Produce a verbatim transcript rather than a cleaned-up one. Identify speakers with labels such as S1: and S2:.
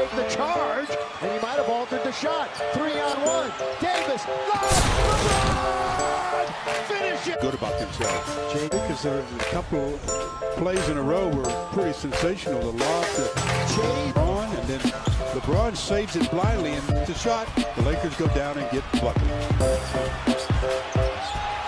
S1: take the charge, and he might have altered the shot. Three on one. Davis. Lob. LeBron. Finish it.
S2: Good about themselves. Because there was a couple plays in a row were pretty sensational. The lob to LeBron, and then LeBron saves it blindly, and the shot. The Lakers go down and get buckled.